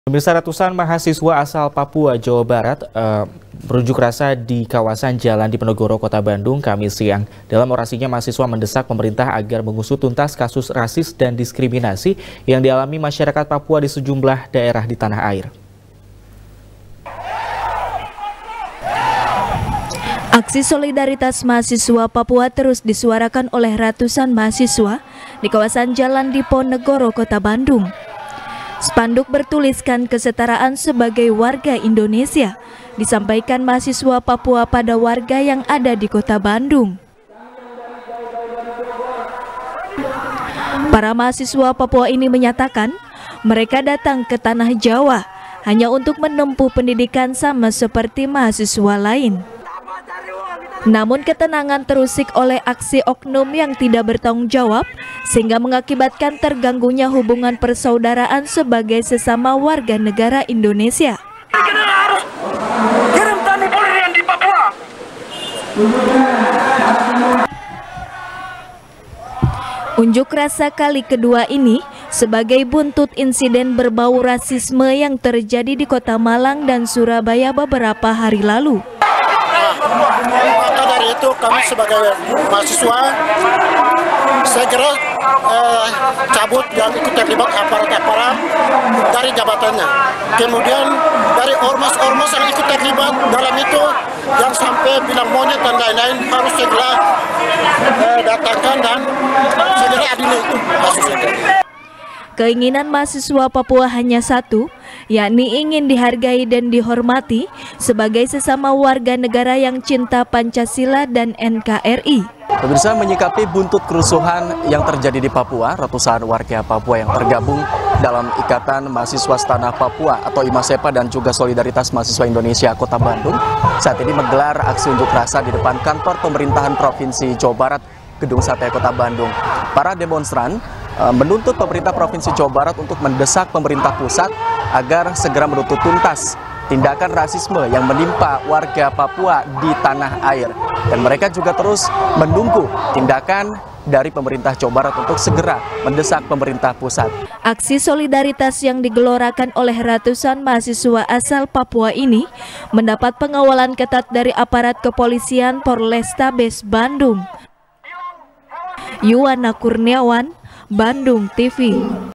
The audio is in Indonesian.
Pemirsa, ratusan mahasiswa asal Papua, Jawa Barat berunjuk rasa di kawasan Jalan Diponegoro, Kota Bandung, Kamis siang. Dalam orasinya, mahasiswa mendesak pemerintah agar mengusut tuntas kasus rasis dan diskriminasi yang dialami masyarakat Papua di sejumlah daerah di tanah air. Aksi solidaritas mahasiswa Papua terus disuarakan oleh ratusan mahasiswa di kawasan Jalan Diponegoro, Kota Bandung. Spanduk bertuliskan kesetaraan sebagai warga Indonesia disampaikan mahasiswa Papua pada warga yang ada di Kota Bandung. Para mahasiswa Papua ini menyatakan mereka datang ke tanah Jawa hanya untuk menempuh pendidikan sama seperti mahasiswa lain. Namun ketenangan terusik oleh aksi oknum yang tidak bertanggung jawab sehingga mengakibatkan terganggunya hubungan persaudaraan sebagai sesama warga negara Indonesia. Kita harus kirim TNI Polri yang di Papua. Unjuk rasa kali kedua ini sebagai buntut insiden berbau rasisme yang terjadi di Kota Malang dan Surabaya beberapa hari lalu. Maka dari itu kami sebagai mahasiswa segera cabut dan ikut terlibat aparat-aparat dari jabatannya. Kemudian dari ormas-ormas yang ikut terlibat dalam itu yang sampai bilang monyet dan lain-lain harus segera datangkan dan segera adili itu kasus itu. Keinginan mahasiswa Papua hanya satu, yakni ingin dihargai dan dihormati sebagai sesama warga negara yang cinta Pancasila dan NKRI. Pemirsa, menyikapi buntut kerusuhan yang terjadi di Papua, ratusan warga Papua yang tergabung dalam Ikatan Mahasiswa Setanah Papua atau IMASEPA dan juga Solidaritas Mahasiswa Indonesia Kota Bandung saat ini menggelar aksi unjuk rasa di depan kantor pemerintahan Provinsi Jawa Barat, Gedung Sate Kota Bandung. Para demonstran menuntut pemerintah Provinsi Jawa Barat untuk mendesak pemerintah pusat agar segera menutup tuntas tindakan rasisme yang menimpa warga Papua di tanah air. Dan mereka juga terus menunggu tindakan dari pemerintah Jawa Barat untuk segera mendesak pemerintah pusat. Aksi solidaritas yang digelorakan oleh ratusan mahasiswa asal Papua ini mendapat pengawalan ketat dari aparat kepolisian Polrestabes Bandung. Yuwana Kurniawan, Bandung TV.